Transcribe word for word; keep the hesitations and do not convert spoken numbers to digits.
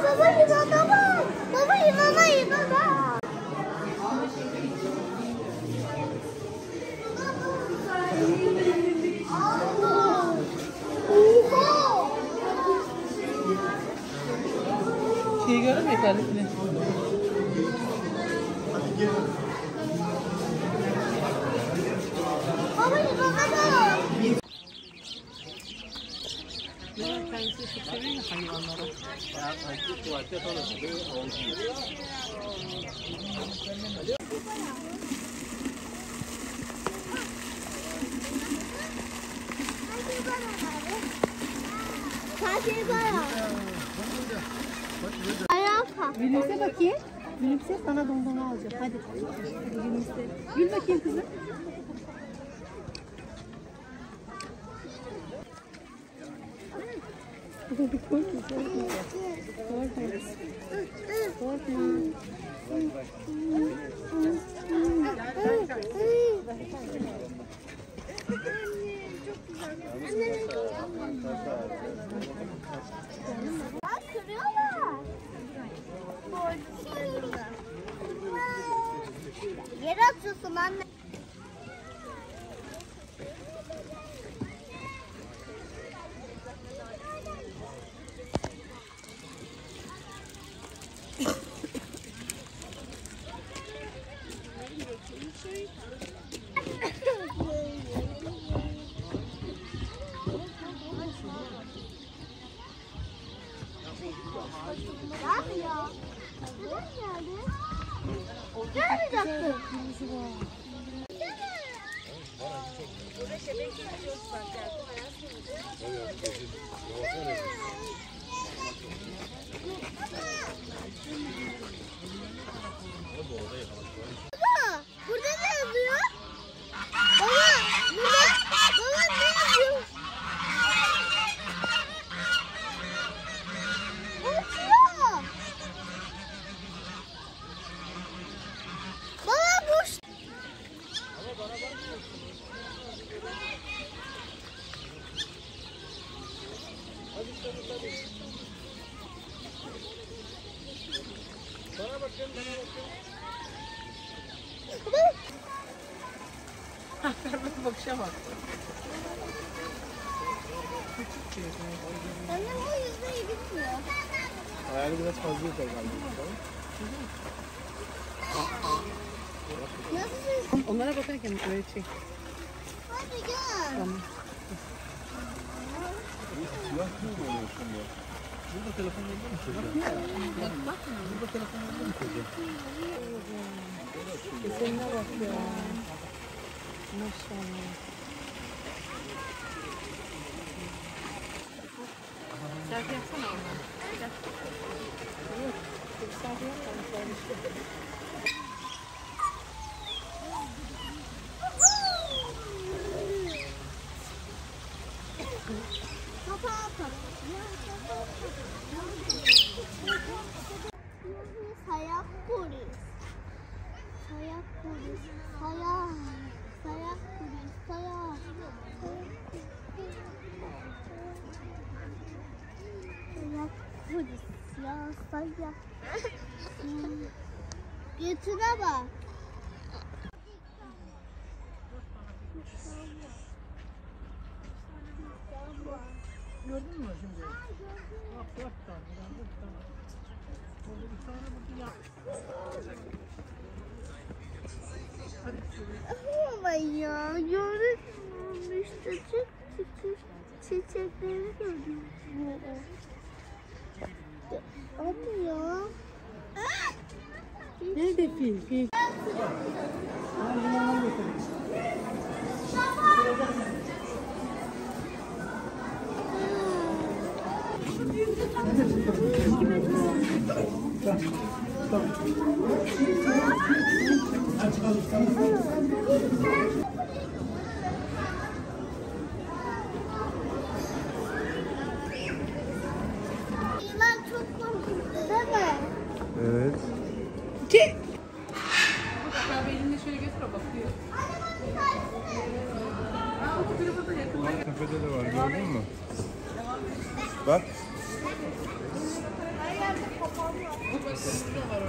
baba yılana bak. Baba yılana yılana. Şeyi gördün mü yeterlikini? Baba yılana bak. Ben kendisi çok seviyorum hayvanları. Sadece bayağı. Ayağa kalk. Gülümse bakayım. Gülümse sana dondurma alacağım. Hadi. Gülümse. Gül bakayım kızım. Korkma, korkma. Korkma. Bak kırıyorlar. Yere atıyorsun anne. Gel ya. Neden geldi? Gelmeyecekti. Baba, burada ne yazıyor? Baba, burada, baba ne yazıyor? Uçuyor. Baba bu. Bana bakın, bana bakın. Karnına bakışa bak. Annem o yüzden gitmiyor. Ayarı biraz fazla yeter galiba. Nasıl? Onlara bakarken öyle çek. Hadi gel. Tamam. Siyah mı oluyor şimdi? Burada telefon yolda mı çocuğa? Bak bak. Burada telefon yolda mı çocuğa? Kesinine bak ya. Maşallah. Selfie yapsana ona. Gel. Yok. Selfie yapsana kardeşim. Kapat. Sayak polis. Sayak polis. Sayak. Sayak polis. Sayak. Sayak polis. Ya sayak. Götüne bak. Gördün mü şimdi? Bak dört tane. Dört tane. Orada bir tane burada yap. Ama ya gördün mü işte çiçek çiçek çiçekleri gördüm. Ama ya. Nerede fil? Fil. Ben limondan götüreyim. İman çok korkuttu değil mi? Evet. Ki. Ya elinde şöyle götür o bakıyor. Tepede de var, gördün mü? Bak. yerde papağan var.